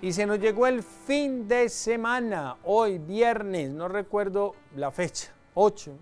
Y se nos llegó el fin de semana, hoy viernes, no recuerdo la fecha, 8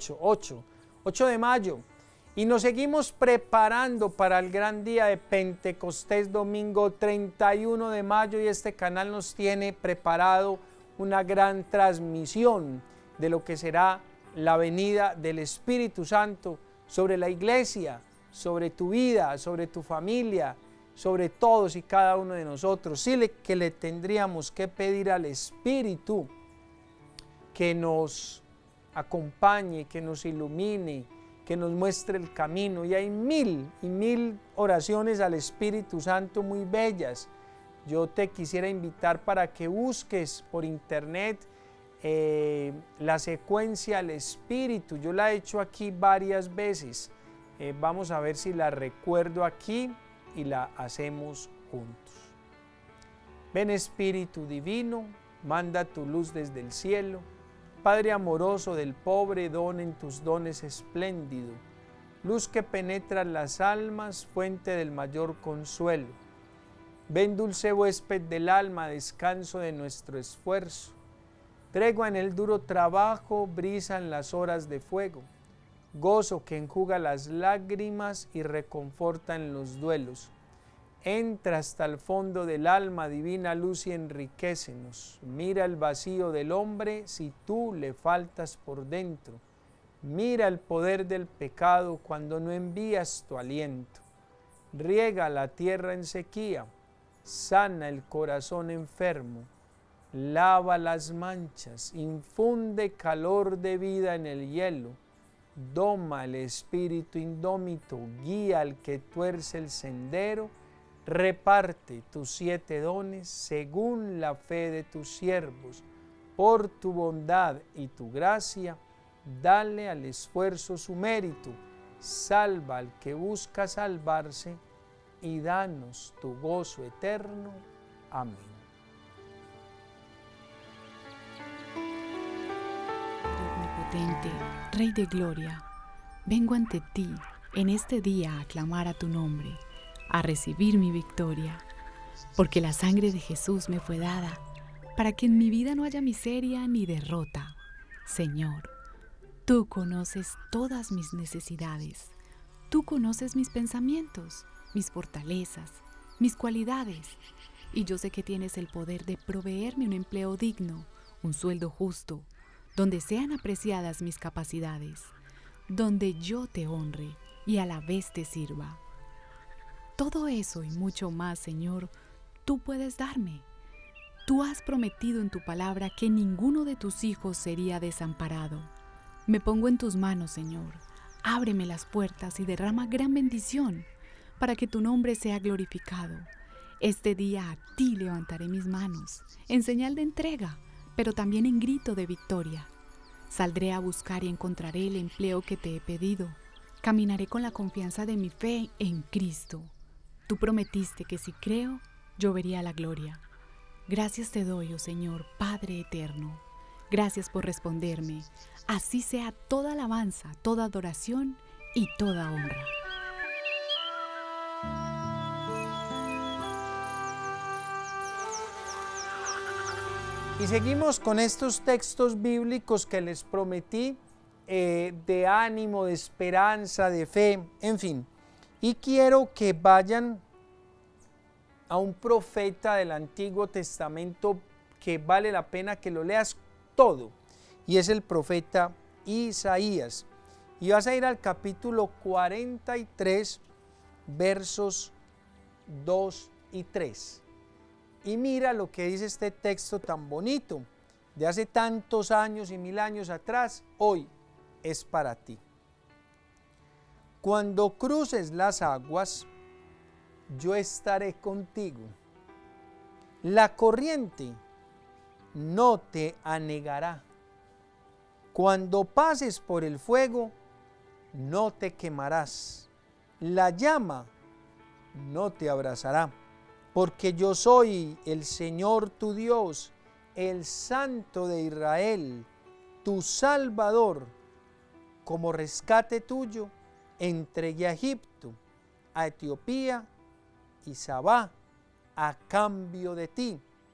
de mayo. Y nos seguimos preparando para el gran día de Pentecostés, domingo 31 de mayo, y este canal nos tiene preparado una gran transmisión de lo que será la venida del Espíritu Santo sobre la iglesia, sobre tu vida, sobre tu familia, sobre todos y cada uno de nosotros. Sí que le tendríamos que pedir al Espíritu que nos acompañe, que nos ilumine, que nos muestre el camino. Y hay mil y mil oraciones al Espíritu Santo muy bellas. Yo te quisiera invitar para que busques por internet la secuencia al Espíritu. Yo la he hecho aquí varias veces. Vamos a ver si la recuerdo aquí y la hacemos juntos. Ven Espíritu Divino, manda tu luz desde el cielo. Padre amoroso del pobre, don en tus dones espléndido. Luz que penetra las almas, fuente del mayor consuelo. Ven dulce huésped del alma, descanso de nuestro esfuerzo. Tregua en el duro trabajo, brisa en las horas de fuego. Gozo que enjuga las lágrimas y reconforta en los duelos. Entra hasta el fondo del alma, divina luz, y enriquécenos. Mira el vacío del hombre si tú le faltas por dentro. Mira el poder del pecado cuando no envías tu aliento. Riega la tierra en sequía, sana el corazón enfermo, lava las manchas, infunde calor de vida en el hielo. Doma el espíritu indómito, guía al que tuerce el sendero, reparte tus 7 dones según la fe de tus siervos. Por tu bondad y tu gracia, dale al esfuerzo su mérito, salva al que busca salvarse y danos tu gozo eterno. Amén. Omnipotente, Rey de gloria, vengo ante ti en este día a aclamar a tu nombre, a recibir mi victoria, porque la sangre de Jesús me fue dada, para que en mi vida no haya miseria ni derrota. Señor, tú conoces todas mis necesidades, tú conoces mis pensamientos, mis fortalezas, mis cualidades, y yo sé que tienes el poder de proveerme un empleo digno, un sueldo justo, donde sean apreciadas mis capacidades, donde yo te honre y a la vez te sirva. Todo eso y mucho más, Señor, tú puedes darme. Tú has prometido en tu palabra que ninguno de tus hijos sería desamparado. Me pongo en tus manos, Señor. Ábreme las puertas y derrama gran bendición para que tu nombre sea glorificado. Este día a ti levantaré mis manos, en señal de entrega, pero también en grito de victoria. Saldré a buscar y encontraré el empleo que te he pedido. Caminaré con la confianza de mi fe en Cristo. Tú prometiste que si creo, yo vería la gloria. Gracias te doy, oh Señor, Padre eterno. Gracias por responderme. Así sea toda alabanza, toda adoración y toda honra. Y seguimos con estos textos bíblicos que les prometí, de ánimo, de esperanza, de fe, en fin. Y quiero que vayan a un profeta del Antiguo Testamento que vale la pena que lo leas todo, y es el profeta Isaías. Y vas a ir al capítulo 43, versos 2 y 3. Y mira lo que dice este texto tan bonito, de hace tantos años y 1000 años atrás, hoy es para ti. Cuando cruces las aguas, yo estaré contigo. La corriente no te anegará. Cuando pases por el fuego, no te quemarás. La llama no te abrazará. Porque yo soy el Señor tu Dios, el Santo de Israel, tu Salvador. Como rescate tuyo, entregué a Egipto, a Etiopía y Sabá a cambio de ti.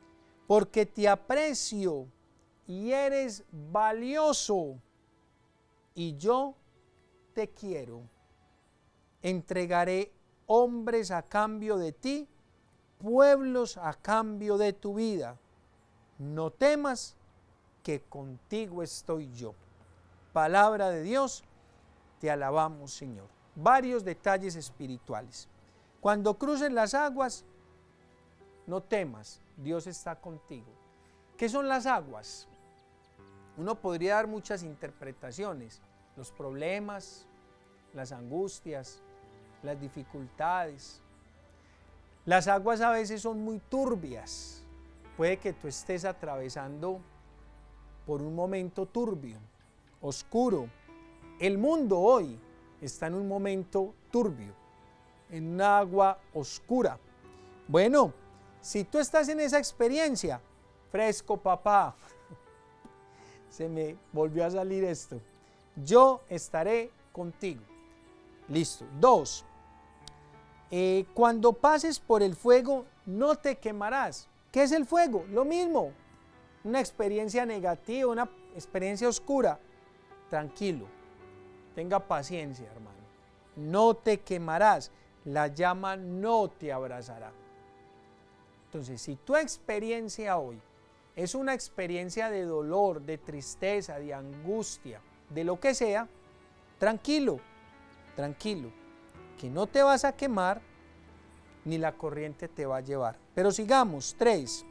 porque te aprecio y eres valioso y yo te quiero. Entregaré hombres a cambio de ti, pueblos a cambio de tu vida. No temas, que contigo estoy yo. Palabra de Dios, te alabamos, Señor. Varios detalles espirituales. Cuando cruces las aguas, no temas, Dios está contigo. ¿Qué son las aguas? Uno podría dar muchas interpretaciones. Los problemas, las angustias, las dificultades. Las aguas a veces son muy turbias. Puede que tú estés atravesando por un momento turbio, oscuro. El mundo hoy está en un momento turbio, en un agua oscura. Bueno, si tú estás en esa experiencia, fresco papá, se me volvió a salir esto, yo estaré contigo. Listo. 2. Cuando pases por el fuego, no te quemarás. ¿Qué es el fuego? Lo mismo. Una experiencia negativa, una experiencia oscura. Tranquilo. Tenga paciencia, hermano. No te quemarás. La llama no te abrazará. Entonces, si tu experiencia hoy es una experiencia de dolor, de tristeza, de angustia, de lo que sea, tranquilo, tranquilo, que no te vas a quemar ni la corriente te va a llevar. Pero sigamos. 3.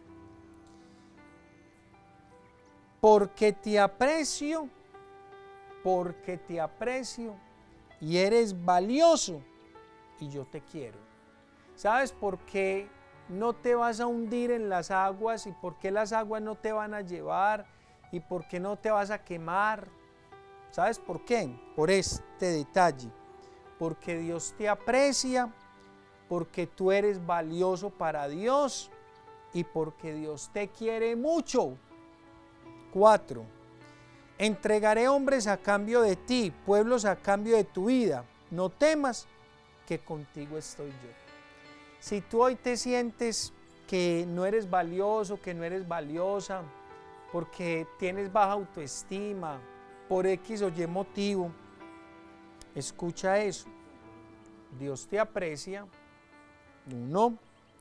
Porque te aprecio y eres valioso y yo te quiero. ¿Sabes por qué no te vas a hundir en las aguas y por qué las aguas no te van a llevar y por qué no te vas a quemar? ¿Sabes por qué? Por este detalle. Porque Dios te aprecia, porque tú eres valioso para Dios y porque Dios te quiere mucho. 4. Entregaré hombres a cambio de ti, pueblos a cambio de tu vida. No temas, que contigo estoy yo. Si tú hoy te sientes que no eres valioso, que no eres valiosa, porque tienes baja autoestima, por X o Y motivo, escucha eso. Dios te aprecia. 1.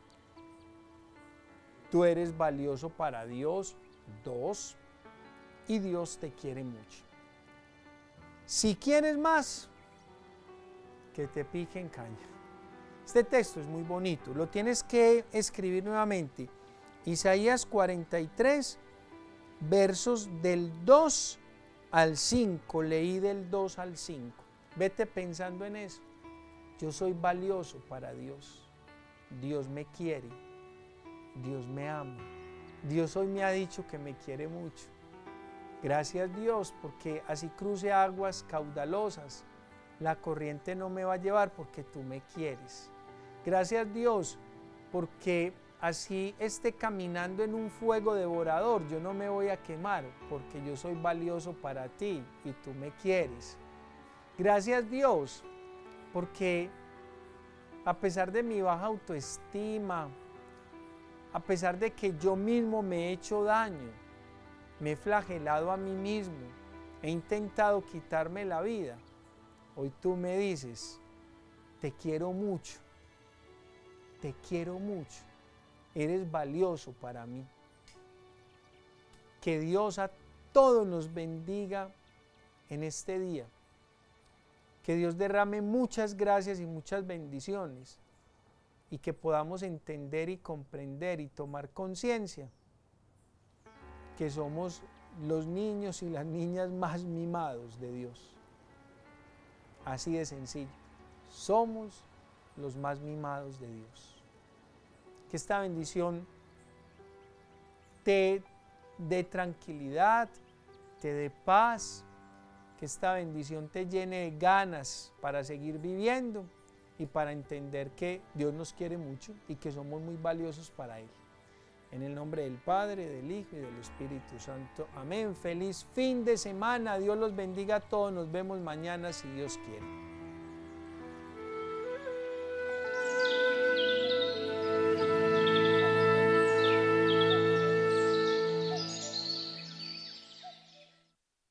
Tú eres valioso para Dios. 2. Y Dios te quiere mucho. Si quieres más, que te pique en caña. Este texto es muy bonito. Lo tienes que escribir nuevamente. Isaías 43, versos del 2 al 5. Leí del 2 al 5. Vete pensando en eso. Yo soy valioso para Dios. Dios me quiere. Dios me ama. Dios hoy me ha dicho que me quiere mucho. Gracias Dios, porque así cruce aguas caudalosas, la corriente no me va a llevar porque tú me quieres. Gracias Dios, porque así esté caminando en un fuego devorador, yo no me voy a quemar porque yo soy valioso para ti y tú me quieres. Gracias Dios, porque a pesar de mi baja autoestima, a pesar de que yo mismo me he hecho daño, me he flagelado a mí mismo, he intentado quitarme la vida, hoy tú me dices, te quiero mucho, eres valioso para mí. Que Dios a todos nos bendiga en este día. Que Dios derrame muchas gracias y muchas bendiciones y que podamos entender y comprender y tomar conciencia que somos los niños y las niñas más mimados de Dios. Así de sencillo. Somos los más mimados de Dios. Que esta bendición te dé tranquilidad, te dé paz, que esta bendición te llene de ganas para seguir viviendo y para entender que Dios nos quiere mucho y que somos muy valiosos para Él. En el nombre del Padre, del Hijo y del Espíritu Santo. Amén. Feliz fin de semana. Dios los bendiga a todos. Nos vemos mañana si Dios quiere.